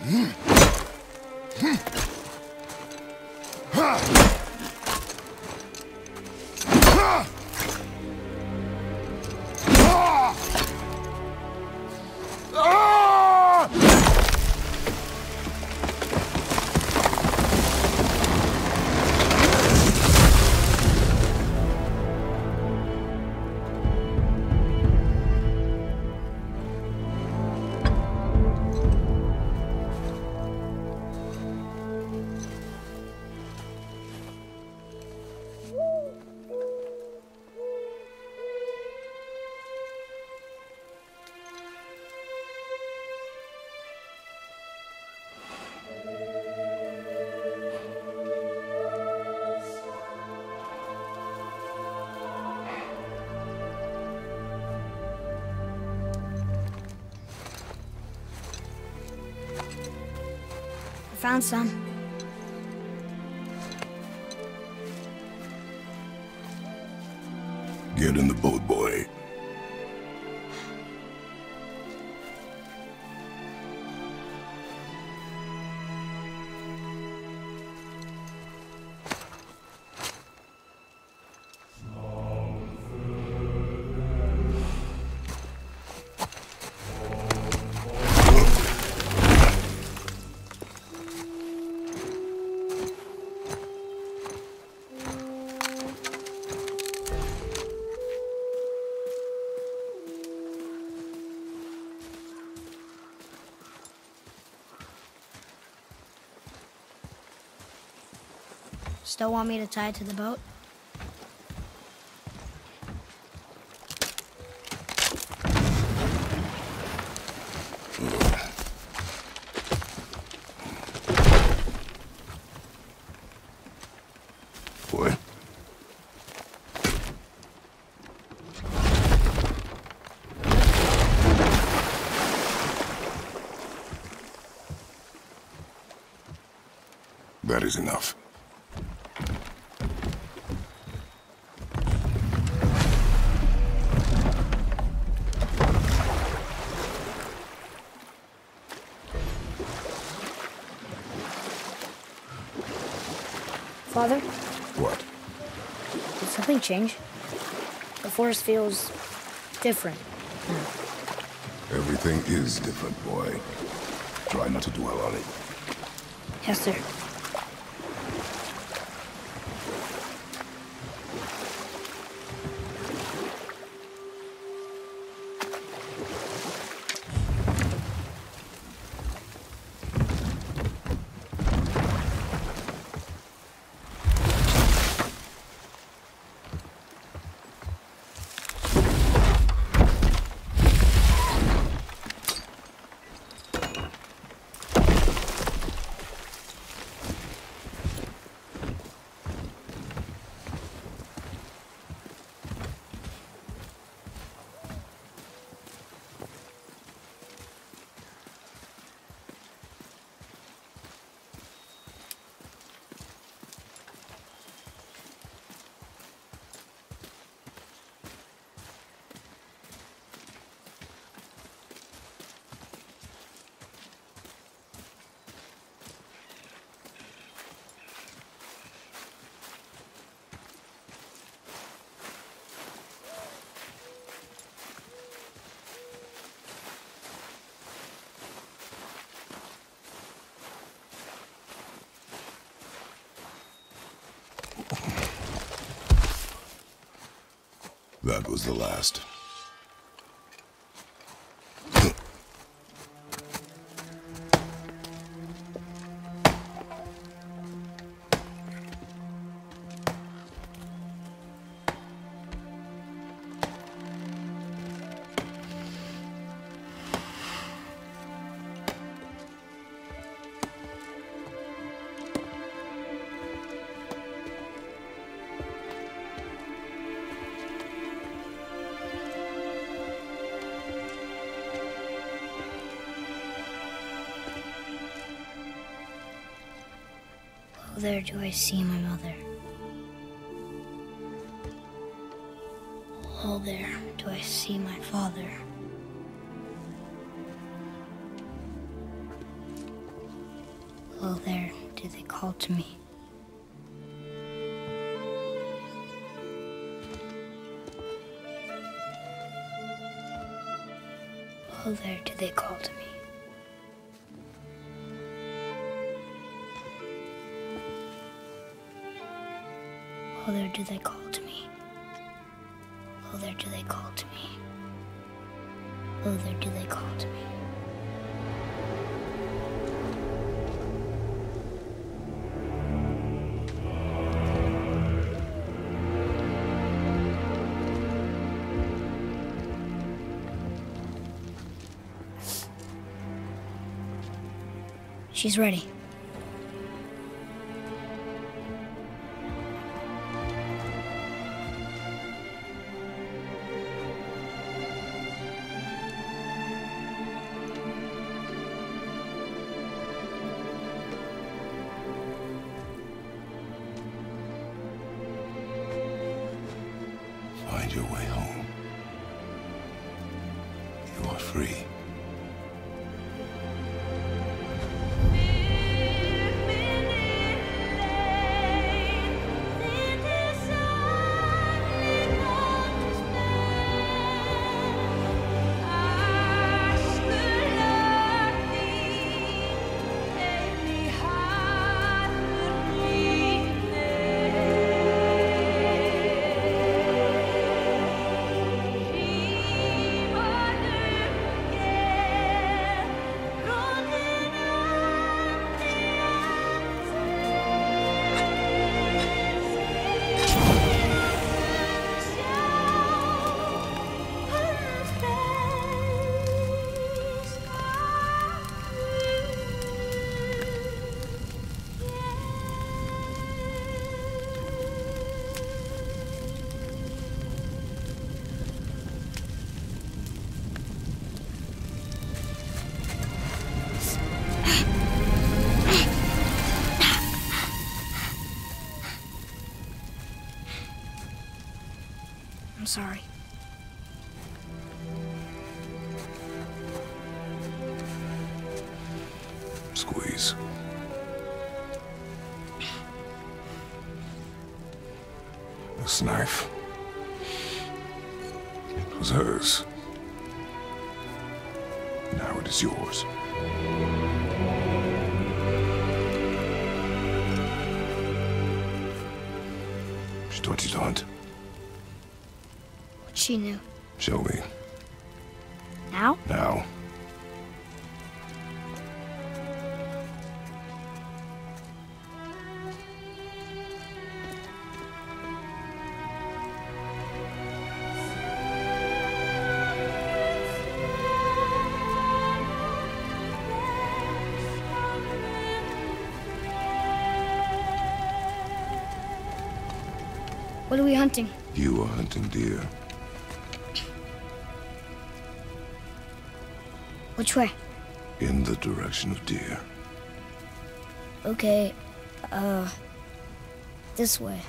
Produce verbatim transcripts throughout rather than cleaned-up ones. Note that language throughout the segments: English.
Found some. Get in the boat, boy. Still want me to tie it to the boat? Boy. That is enough. Father? What? Did something change? The forest feels different. Everything is different, boy. Try not to dwell on it. Yes, sir. That was the last. Oh, there do I see my mother. Oh, there do I see my father. Below there, do they call to me? Below there, do they call to me? Below there, do they call to me? Below there, do they call to me? Below there, do they call to me? She's ready. Find your way home. You are free. I'm sorry. Squeeze. This knife. It was hers. Now it is yours. She taught you to hunt. What she knew. Show me. Now? Now. What are we hunting? You are hunting deer. Which way? In the direction of deer. Okay, uh, this way.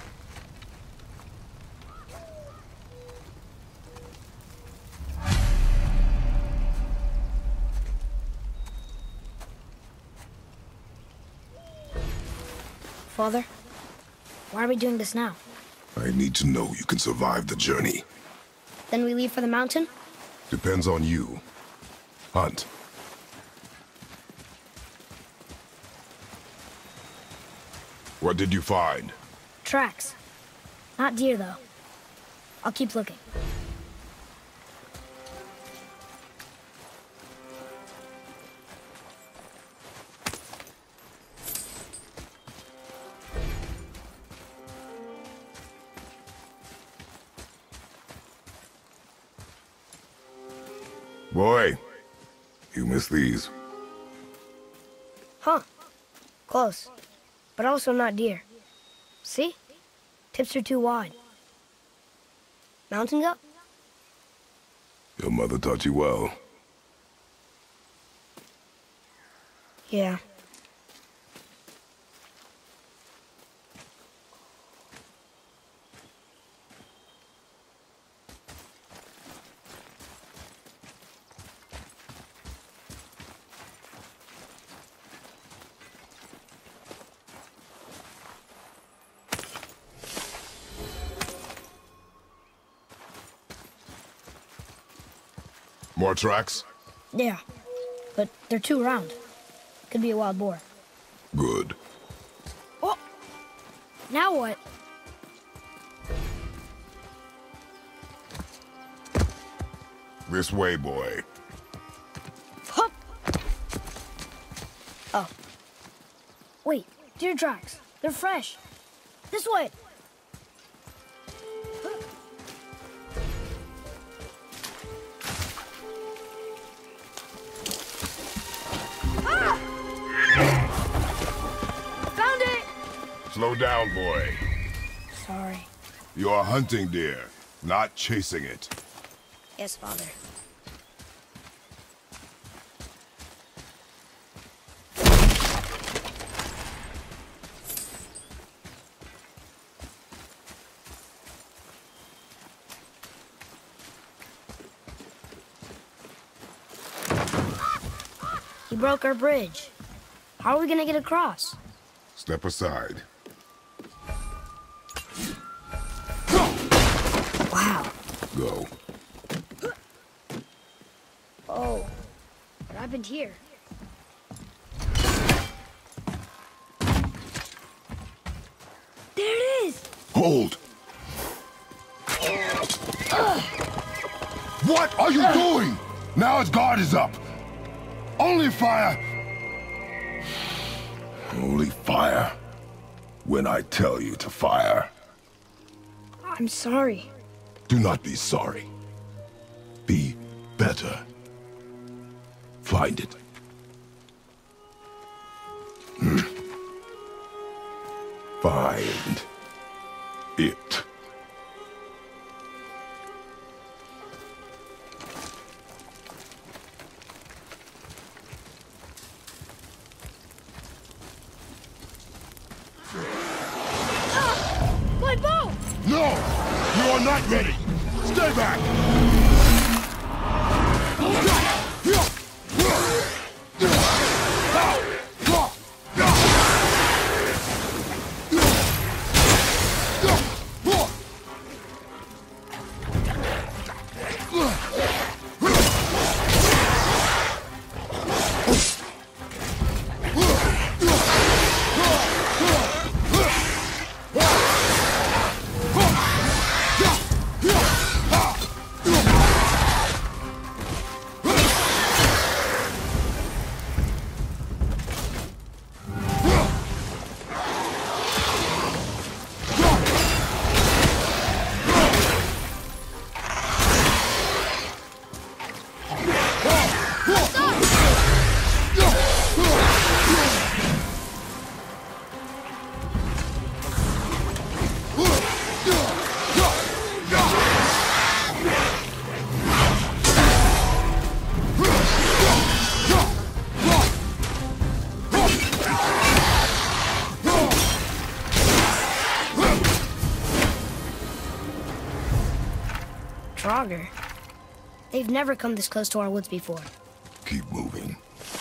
Father, why are we doing this now? I need to know you can survive the journey. Then we leave for the mountain? Depends on you. Hunt. What did you find? Tracks. Not deer, though. I'll keep looking. Boy, you missed these. Huh. Close. But also not deer. See? Tips are too wide. Mountain goat? Your mother taught you well. Yeah. More tracks? Yeah, but they're too round. Could be a wild boar. Good. Oh! Now what? This way, boy. Hup! Oh. Wait, deer tracks. They're fresh. This way! Ah! Found it! Slow down, boy. Sorry. You're hunting deer, not chasing it. Yes, Father. He broke our bridge. How are we gonna get across? Step aside. Wow. Go. Oh, what happened here? There it is! Hold! What are you doing? Now his guard is up. Only fire! Only fire when I tell you to fire. I'm sorry. Do not be sorry. Be better. Find it. Hmm. Find it. My bow! No! You are not ready! Stay back! Draugr. They've never come this close to our woods before. Keep moving.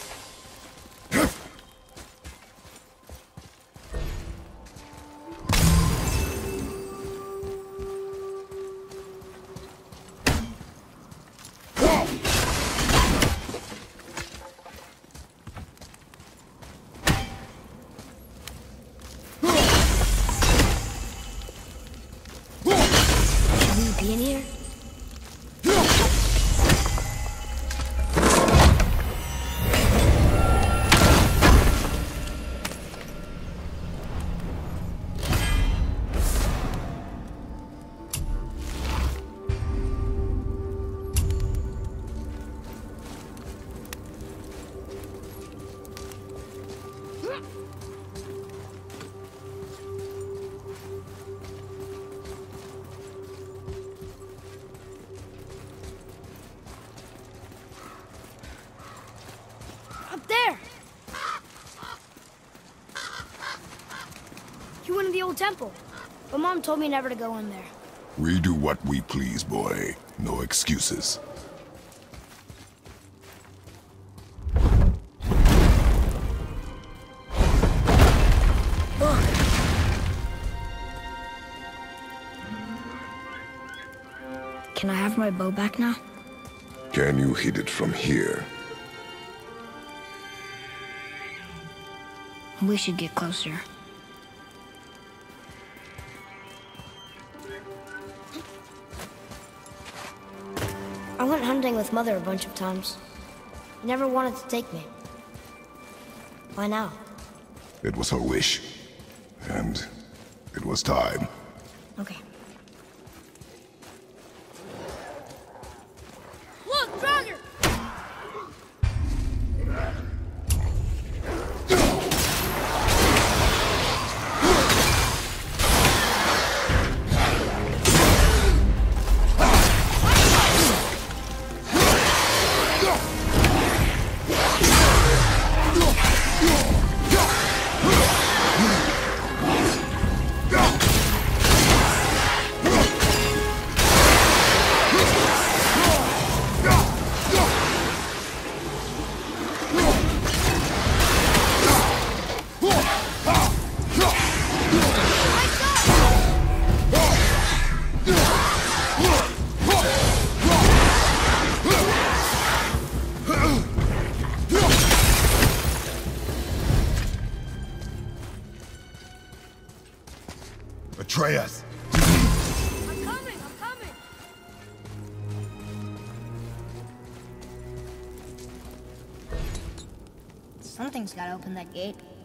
Should we be in here? Up there! You went to the old temple, but Mom told me never to go in there. We do what we please, boy. No excuses. Look! Can I have my bow back now? Can you hit it from here? We should get closer. I went hunting with Mother a bunch of times. She never wanted to take me. Why now? It was her wish. And it was time. Okay. Look, Draugr! Atreus! I'm coming, I'm coming! Something's gotta open that gate.